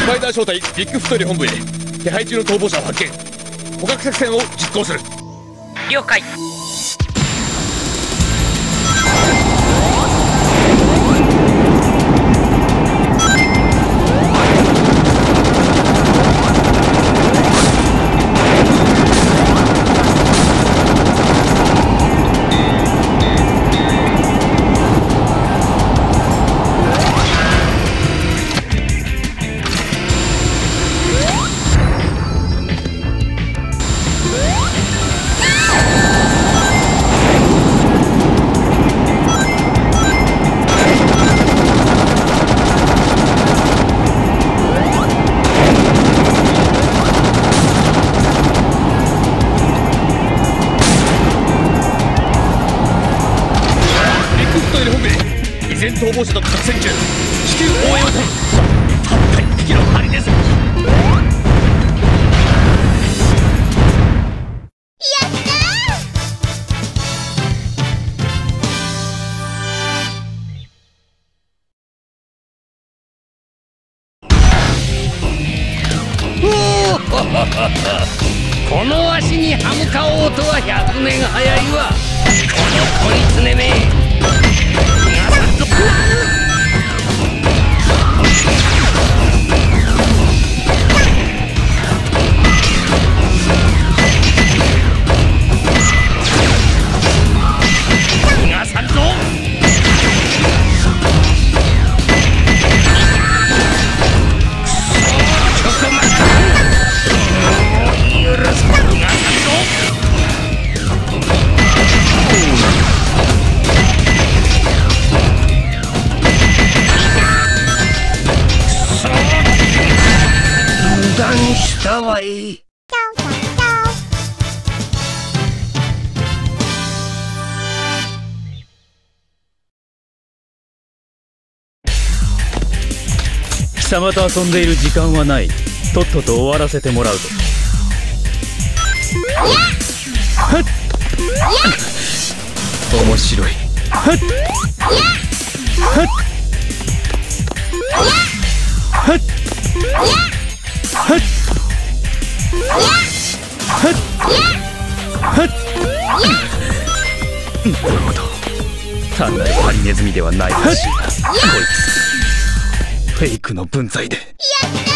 スパイダー小隊ビッグ太り本部へ手配中の逃亡者を発見。捕獲作戦を実行する。 了解。 逃亡者と作戦中、至急応援を頼む。たった1匹のハリネズミ。 やったーこの足に歯向かおうとは100年早いわ。この小狐め。したわい。 貴様と遊んでいる時間はない。とっとと終わらせてもらうぞ。はっ面白い。はっはっはっはっはっはっなるほど。単なるハリネズミではないらしいな。こいつフェイクの分際で。やった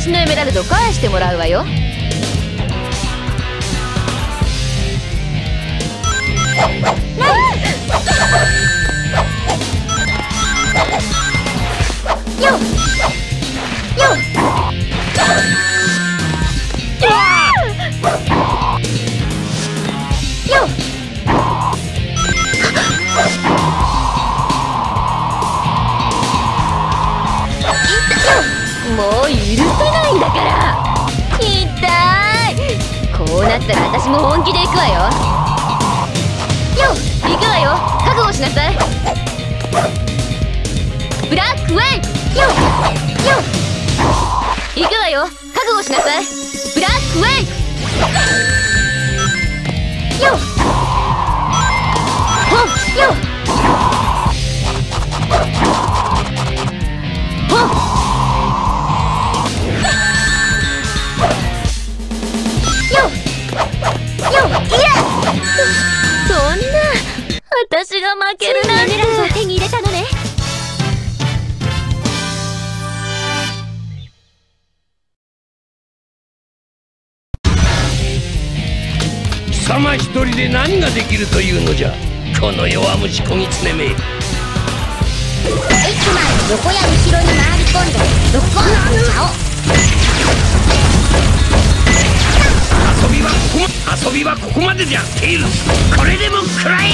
私のエメラルド返してもらうわよ。よっよっよっもう許せないんだから。痛い。こうなったら私も本気で行くわよ。よっ行くわよ。覚悟しなさい。ブラックウェイブ。よっよっ行くわよ。覚悟しなさい。ブラックウェイブ。よっほっよっほっそんな私が負けるなんて。エメラルドを手に入れたのね。 貴様一人で何ができるというのじゃ、この弱虫小狐め。 駅前横や後ろに回り込んでロックオンさせちゃおう。 遊びはここまでじゃ。テイルス、これでも食らい。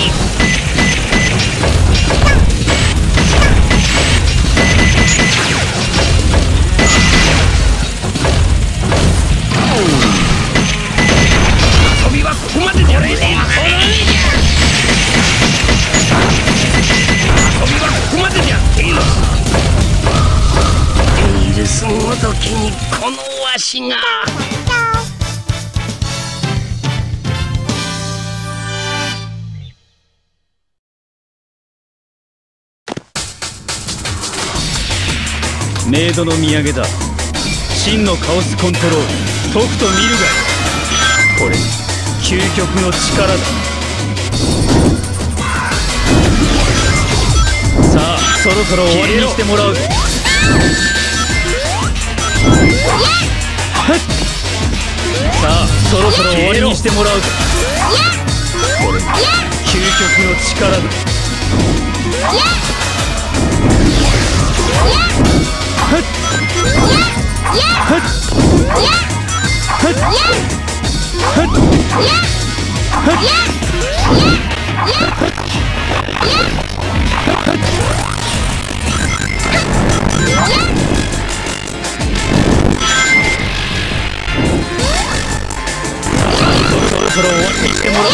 遊びはここまでじゃ。遊びはここまでじゃ。テイルスごときにこのわしが。 メイドの土産だ。真のカオスコントロール、とくと見るがいい。これ究極の力だ。さあそろそろ終わりにしてもらう。さあそろそろ終わりにしてもらう。これ究極の力だ。そろそろ終わりにしてもらう。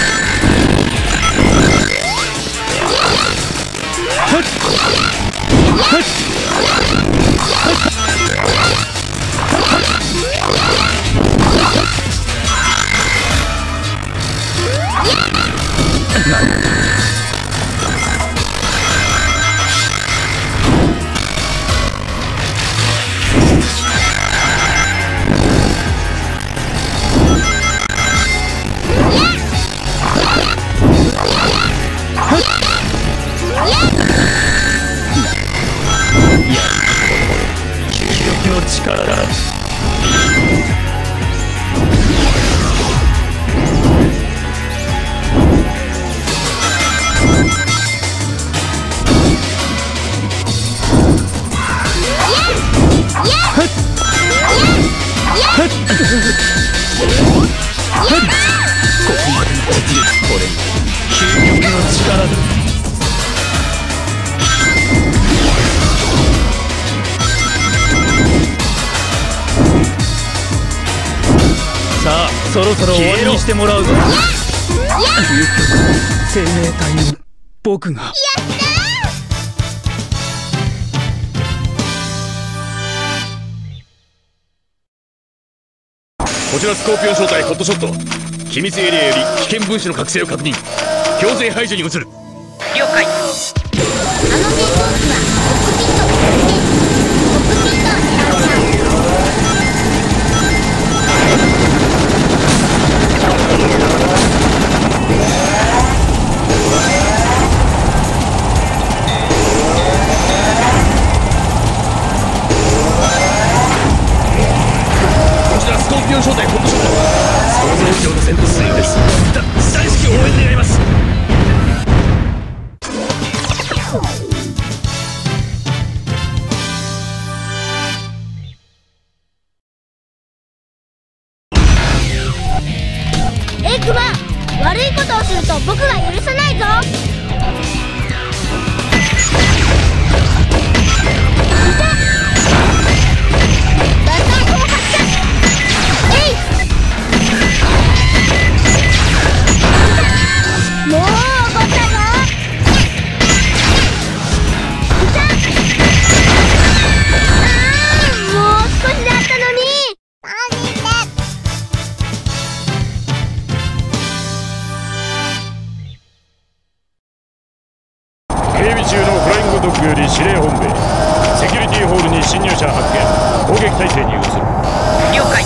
力だ。ここまでの実力、これ究極の力だ。さあそろそろ終わりにしてもらうぞ。生命体の僕が。 こちらスコーピオン正体ホットショット。機密エリアより危険分子の覚醒を確認。強制排除に移る。 了解。 あの戦闘機はコックピットを狙ってコックピットを狙うな。 4小隊ホットショット、想像以上の戦闘スイングです。大至急応援願います。 エクマ、悪いことをすると僕が許さないぞ。もう怒ったぞ。もう少しだったのに。 警備中のフライングドッグより指令本部へ。セキュリティホールに侵入者発見。攻撃態勢に移る。 了解。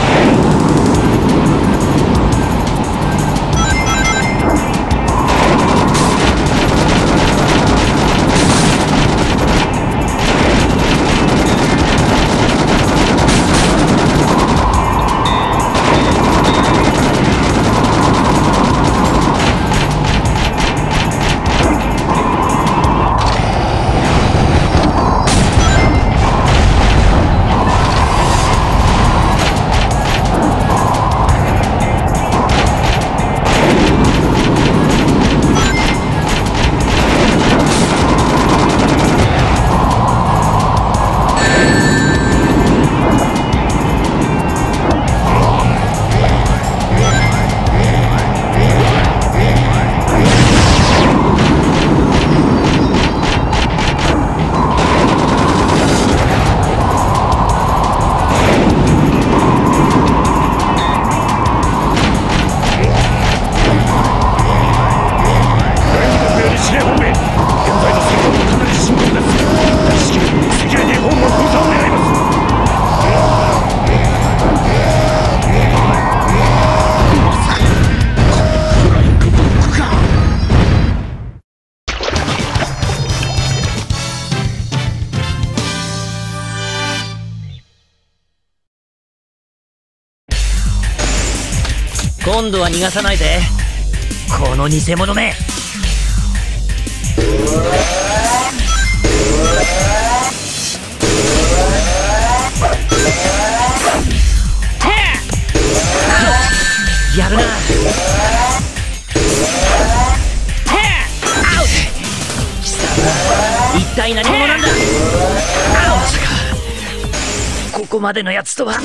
今度は逃がさないで、この偽物め。やるな。アウト。貴様一体何者なんだ。まさかここまでのやつとは。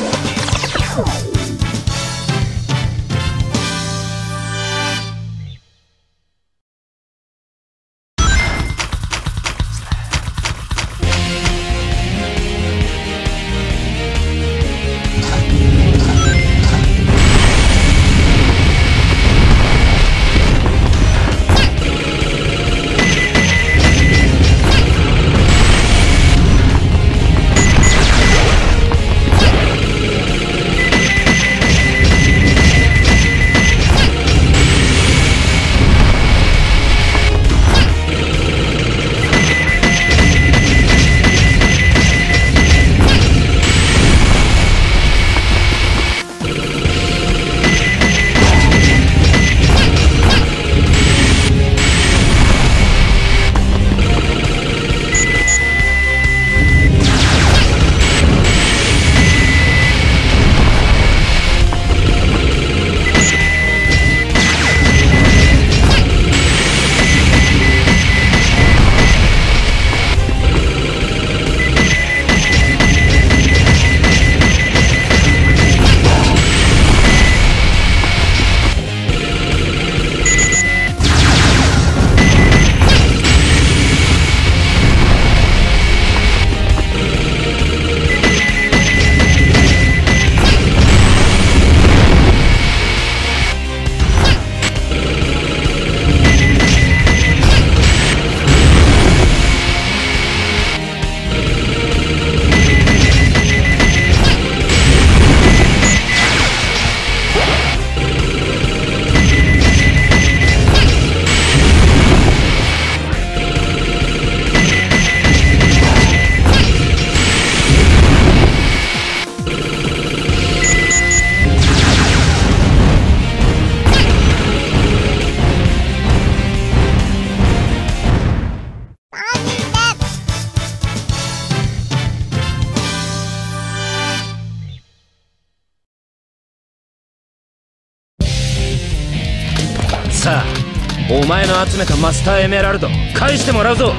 さあ、お前の集めたマスターエメラルド返してもらうぞ。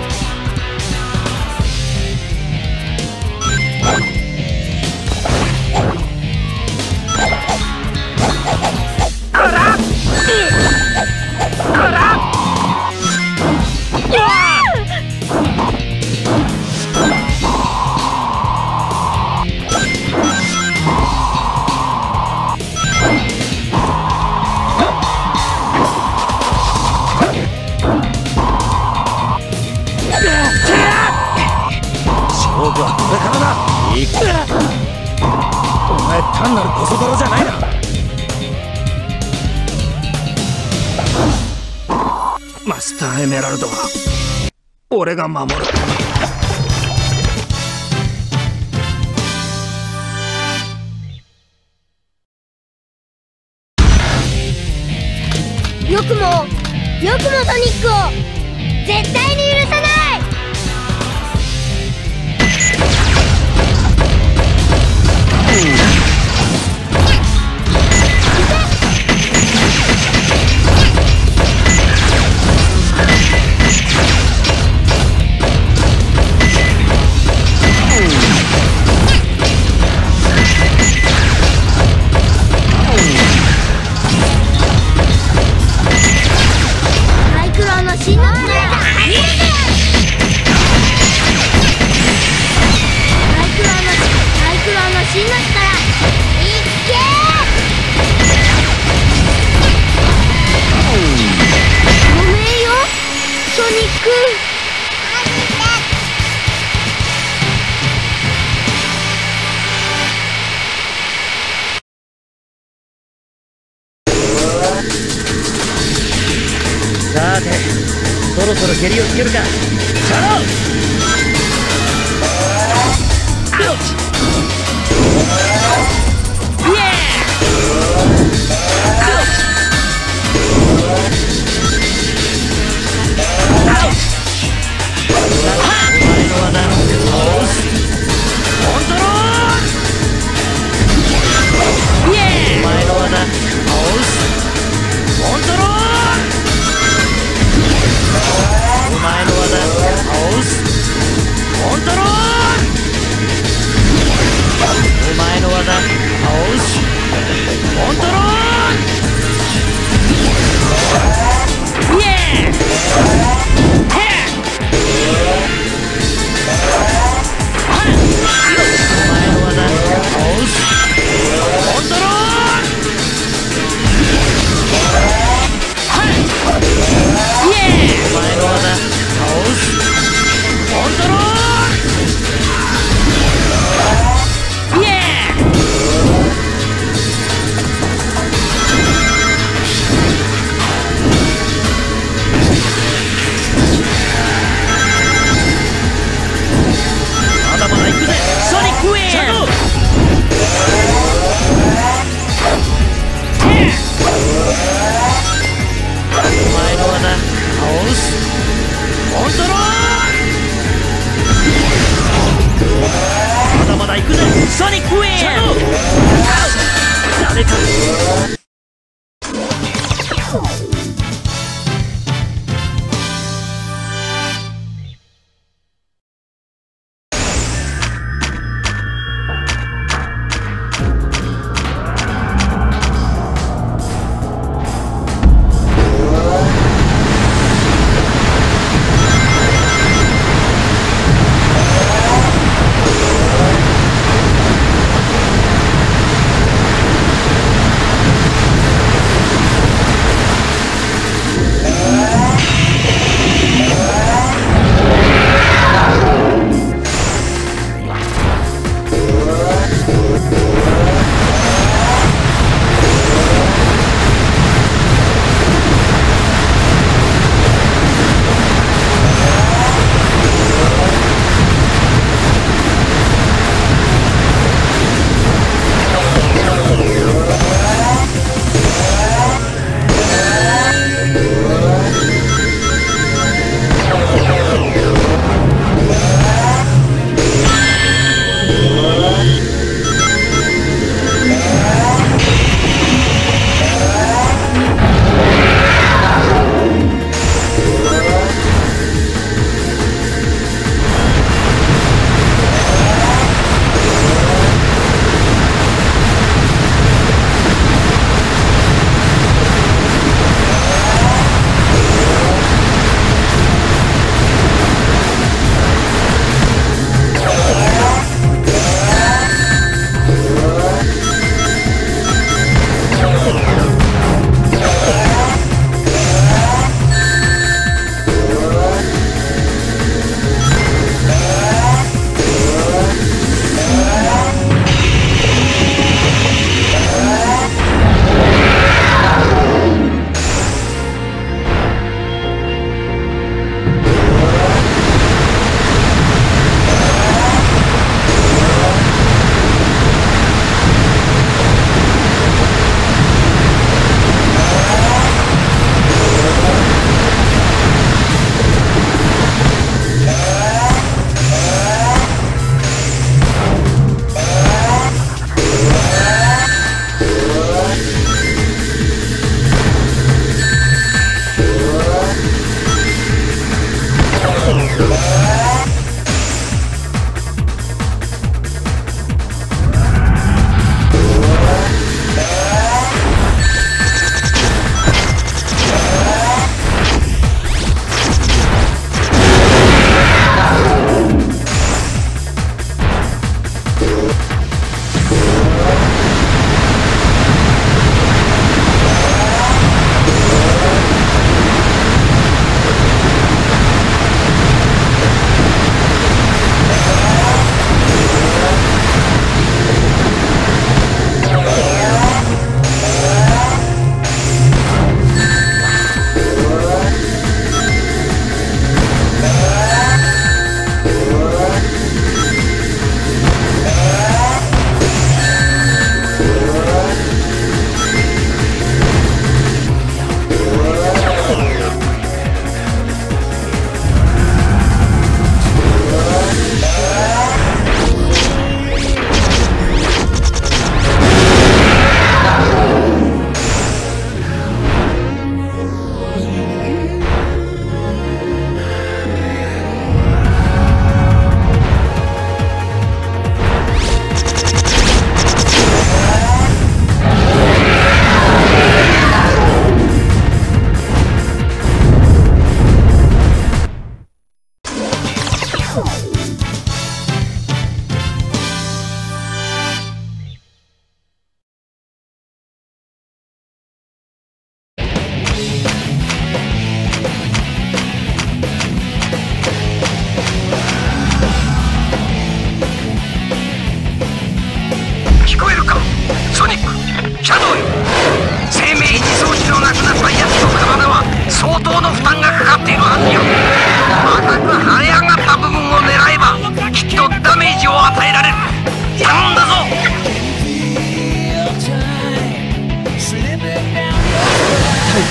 勝負はこれからだ。いくお前単なるコソ泥じゃないな。マスターエメラルドは俺が守る。 よくもソニックを絶対に許さない。サイクロンの新のプレーだ。サイクロンの新の力いっけー。ごめんよソニック。 さて、そろそろ蹴りをつけるか。チャロアウト。イエーアウト。アウト。お前の技押す。コントロール。イエーお前の技押す。コントロール。お前の技倒す。コントロール。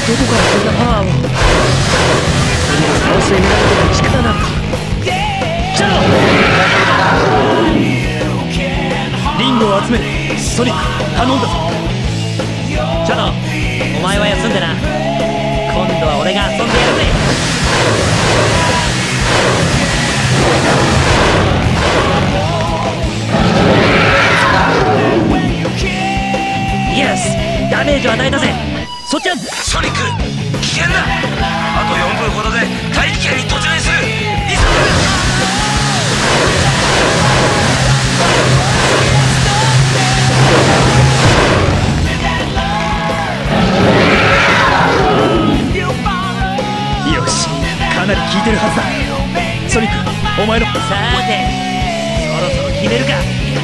どこからこんなパワーを。鬼を倒してみられてる力なんだ。チャロリングを集める。ソニック頼んだぞ。チャロ、お前は休んでな。今度は俺が遊んでやるぜ。イエス、ダメージを与えたぜ。そっちゃん。 ソニック、危険だ。あと4分ほどで大気圏に突入する。急ぐ。よし、かなり効いてるはずだ。ソニック、お前の。 さて、そろそろ決めるか。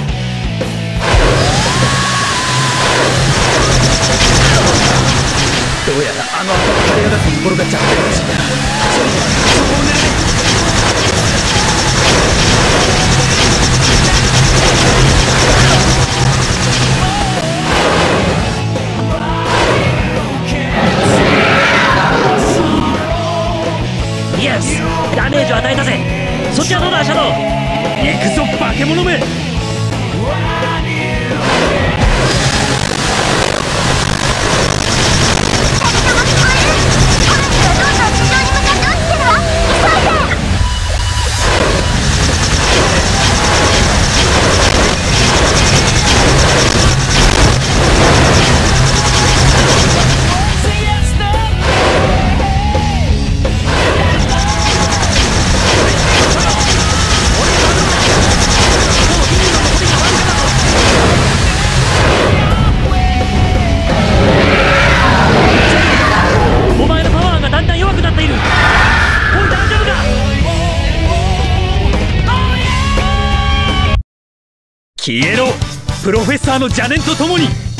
どうやらあの頭が出すところが弱点らしいな。ソニック、そこを狙え。 イエス、ダメージを与えたぜ。そっちはどうだ、シャドウ。 行くぞ、化け物め。消えろ、プロフェッサーの邪念とともに。